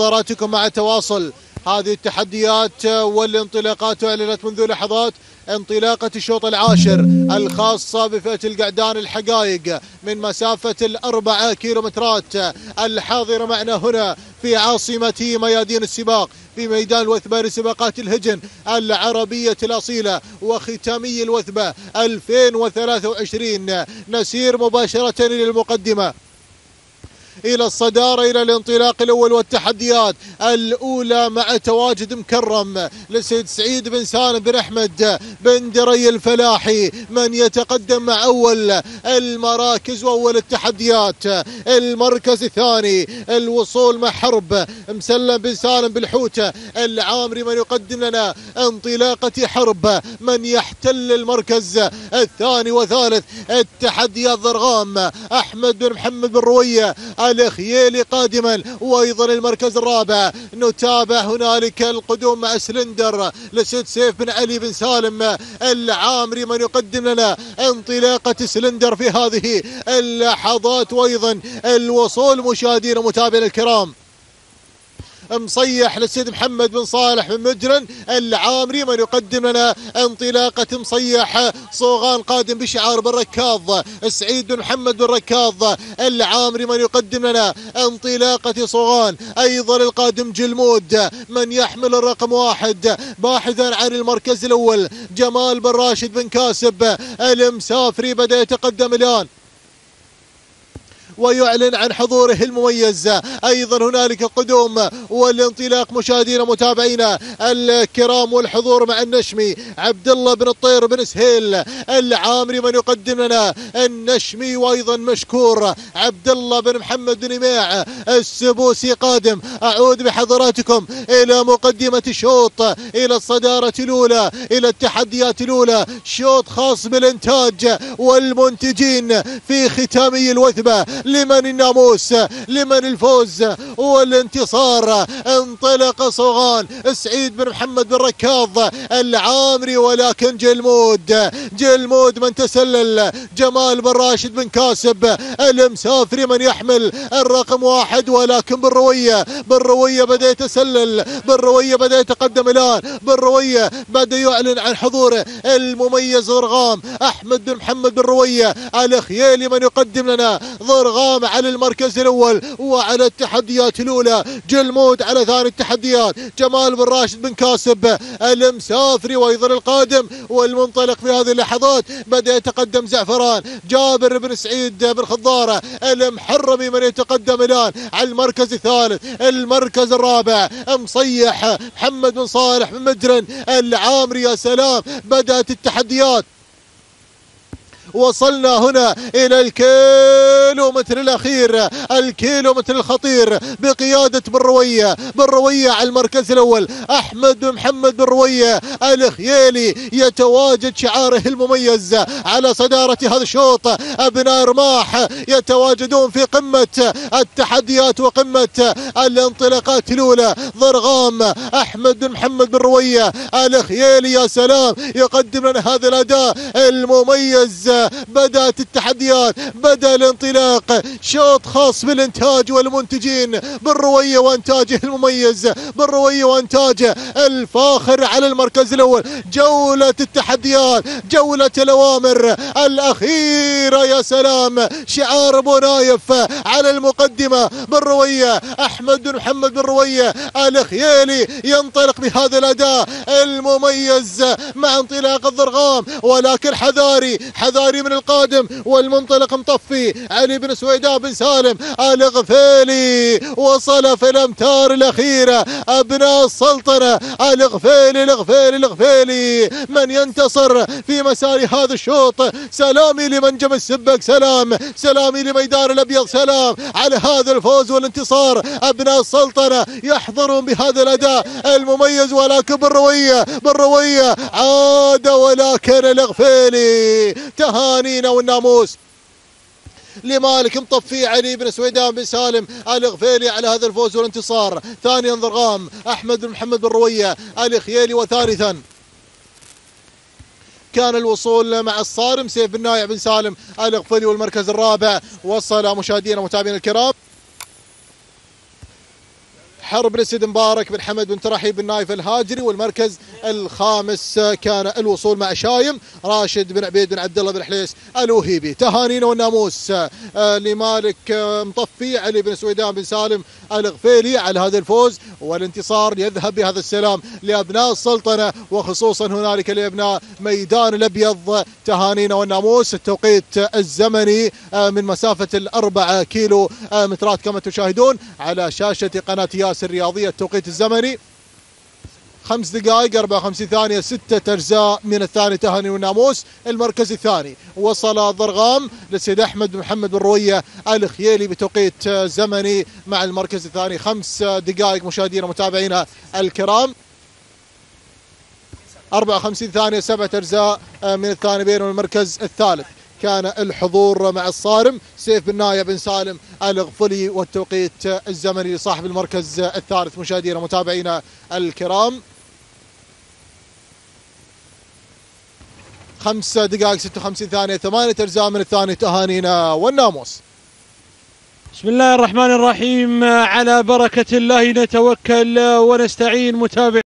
نظاراتكم مع تواصل هذه التحديات والانطلاقات. أعلنت منذ لحظات انطلاقة الشوط العاشر الخاصة بفئة القعدان الحقائق من مسافة 4 كيلومترات، الحاضرة معنا هنا في عاصمة ميادين السباق في ميدان الوثبة لسباقات الهجن العربية الأصيلة وختامي الوثبة 2023. نسير مباشرة إلى المقدمة، إلى الصدارة، إلى الانطلاق الأول والتحديات الأولى مع تواجد مكرم لسيد سعيد بن سالم بن أحمد بن دري الفلاحي من يتقدم مع أول المراكز وأول التحديات. المركز الثاني الوصول مع حرب مسلم بن سالم بالحوتة العامري من يقدم لنا انطلاقة حرب من يحتل المركز الثاني وثالث. التحديات ضرغام أحمد بن محمد بن روية الخيالي قادما، وايضا المركز الرابع نتابع هنالك القدوم مع سلندر لسيد سيف بن علي بن سالم العامري من يقدم لنا انطلاقة سلندر في هذه اللحظات، وايضا الوصول مشاهدينا ومتابعينا الكرام مصيح للسيد محمد بن صالح بن مجرن العامري من يقدم لنا انطلاقة مصيح صوغان قادم بشعار بن ركاض. سعيد بن محمد بن ركاض العامري من يقدم لنا انطلاقة صوغان، ايضا القادم جلمود من يحمل الرقم 1 باحثا عن المركز الاول. جمال بن راشد بن كاسب المسافري بدأ يتقدم الان ويعلن عن حضوره المميز. ايضا هنالك قدوم والانطلاق مشاهدينا متابعينا الكرام والحضور مع النشمي عبد الله بن الطير بن سهيل العامري من يقدم لنا النشمي، وايضا مشكور عبد الله بن محمد بن ميع السبوسي قادم. اعود بحضراتكم الى مقدمة الشوط، الى الصدارة الاولى، الى التحديات الاولى، شوط خاص بالانتاج والمنتجين في ختامي الوثبة. لمن الناموس، لمن الفوز والانتصار. انطلق صوغان سعيد بن محمد بن ركاض العامري، ولكن جلمود من تسلل. جمال بن راشد بن كاسب المسافري من يحمل الرقم 1، ولكن بالروية بدأ يتسلل، بالروية بدأ يتقدم الآن، بالروية بدأ يعلن عن حضوره المميز. ضرغام أحمد بن محمد بن روية الخيالي من يقدم لنا ضرغام على المركز الأول وعلى التحديات الأولى. جلمود على ثاني التحديات. جمال بن راشد بن كاسب المسافري وأيضا القادم والمنطلق في هذه اللحظات. بدأ يتقدم زعفران جابر بن سعيد بن خضارة المحرمي من يتقدم الآن على المركز الثالث. المركز الرابع مصيح محمد بن صالح بن مجرن العامري. يا سلام، بدأت التحديات. وصلنا هنا إلى الكيلومتر الأخير، الكيلومتر الخطير بقيادة بن روية على المركز الأول. أحمد بن محمد بن روية الخيالي يتواجد شعاره المميز على صدارة هذا الشوط. أبناء رماح يتواجدون في قمة التحديات وقمة الانطلاقات الأولى. ضرغام أحمد بن محمد بن روية الخيالي يا سلام يقدم لنا هذا الأداء المميز. بدأت التحديات، بدأ الانطلاق. شوط خاص بالانتاج والمنتجين. بن روية وانتاجه المميز، بن روية وانتاجه الفاخر على المركز الاول. جولة التحديات، جولة الاوامر الاخيرة. يا سلام، شعار ابو نايف على المقدمة. بن روية احمد بن محمد بن روية الخيالي ينطلق بهذا الاداء المميز مع انطلاق الضرغام، ولكن حذاري من القادم والمنطلق مطفي. علي بن سويداء بن سالم الغفيلي وصل في الامتار الاخيره. ابناء السلطنه الغفيلي من ينتصر في مسار هذا الشوط. سلامي لمنجم السبك، سلامي لميدان الابيض، سلام على هذا الفوز والانتصار. ابناء السلطنه يحضرون بهذا الاداء المميز، ولكن بالرويه عاد، ولكن الغفيلي تهانينا والناموس لمالك مطفي علي بن سويدان بن سالم الغفيلي على هذا الفوز والانتصار. ثانيا ضرغام احمد بن محمد بن روية الخيالي، وثالثا كان الوصول مع الصارم سيف بن نايع بن سالم الغفيلي. والمركز الرابع وصل مشاهدينا ومتابعينا الكرام حرب بن سيد مبارك بن حمد بن ترحيب بن نايف الهاجري. والمركز الخامس كان الوصول مع شايم راشد بن عبيد بن عبد الله بن حليس الوهيبي. تهانينا والناموس لمالك مطفي علي بن سويدان بن سالم الغفيلي على هذا الفوز والانتصار. يذهب بهذا السلام لأبناء السلطنة وخصوصا هنالك لأبناء ميدان الأبيض. تهانينا والناموس. التوقيت الزمني من مسافة 4 كيلو مترات كما تشاهدون على شاشة قناة ياس الرياضية. التوقيت الزمني 5 دقائق 54 ثانية 6 أجزاء من الثاني. تهاني والناموس. المركز الثاني وصل ضرغام للسيد أحمد بن محمد بن روية الخيالي بتوقيت زمني مع المركز الثاني 5 دقائق مشاهدينا ومتابعينا الكرام 54 ثانية 7 أجزاء من الثاني. بينما المركز الثالث كان الحضور مع الصارم سيف بن نايف بن سالم الغفلي. والتوقيت الزمني لصاحب المركز الثالث مشاهدينا ومتابعينا الكرام 5 دقائق 56 ثانية 8 أجزاء من الثاني. تهانينا والناموس. بسم الله الرحمن الرحيم. على بركة الله نتوكل ونستعين. متابع